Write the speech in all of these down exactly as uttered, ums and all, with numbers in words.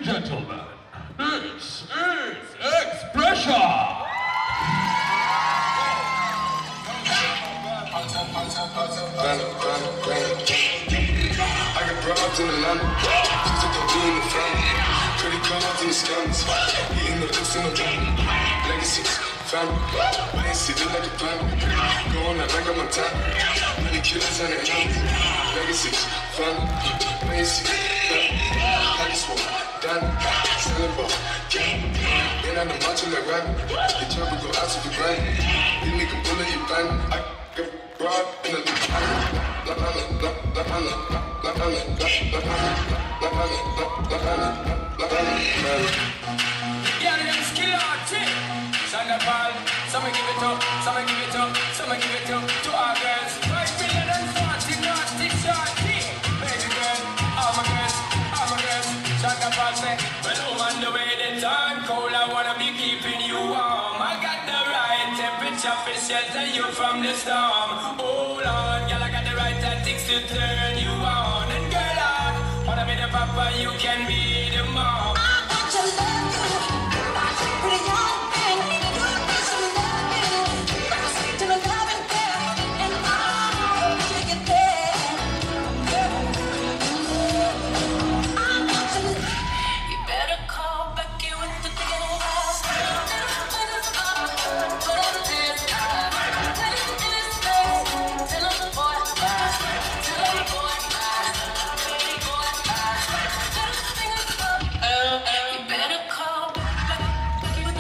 gentlemen, this is Expression! I got broads in the land, just to go in the family. Credit cards in the scams, eating the lips in the van. Legacies, family, I ain't sitting like a plan. Going out like I'm on time, many killers on their hands. Legacies, family, I ain't sitting family. I just walk down, selling ball, gang. Then I'm marching like rap, the job will go out to the grind. You nigga bullet your band, I got broad in the yeah, them skill arty. Thunderball, some give it up, some give it up, some give it up to our girls. Five million and forty naughty shorty. Baby girl, all my girls, all my girls. Thunderball say, well, I'm on the way, the time cold. I wanna be keeping you warm. I got the right temperature for shelter you from the storm. Hold on, girl, I got the right tactics to turn you on. And girl, I wanna be the papa, you can be the mom. I want to love you, pretty young thing. You're a piece of loving, to the loving girl, and I'll take it there. I want to love you. You better call Becky with the gas. Put it up, put it this time. Put it in his face, tell him the boy bye. Tell him the boy bye. Baby boy bye. Put his fingers up. You better call Becky with the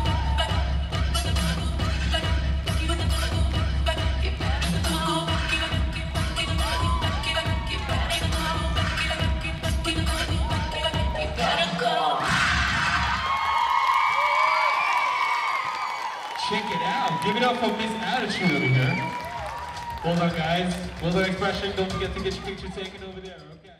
Becky with the Becky. You better call Becky with the Becky. You better call Becky with the Becky. You better call. Check it out. Give it up for Miss Attitude over here. Well done, guys. Well done, Expression. Don't forget to get your picture taken over there, okay?